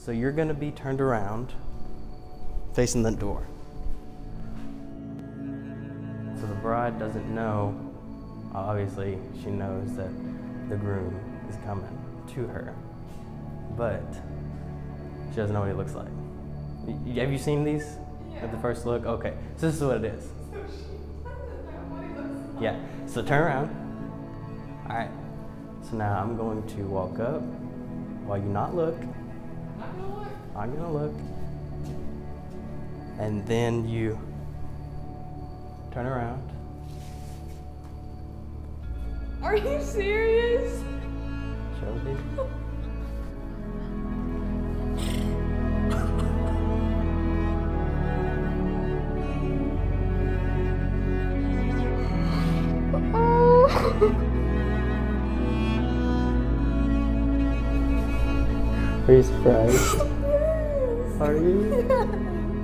So you're gonna be turned around, facing the door. So the bride doesn't know, obviously she knows that the groom is coming to her, but she doesn't know what he looks like. Have you seen these at the first look? Okay, so this is what it is. So she doesn't know what he looks like. Yeah, so turn around. All right, so now I'm going to walk up while you not look. I'm gonna look. I'm gonna look. And then you turn around. Are you serious? Shelby. Are you surprised? Yes. Are you? Yeah.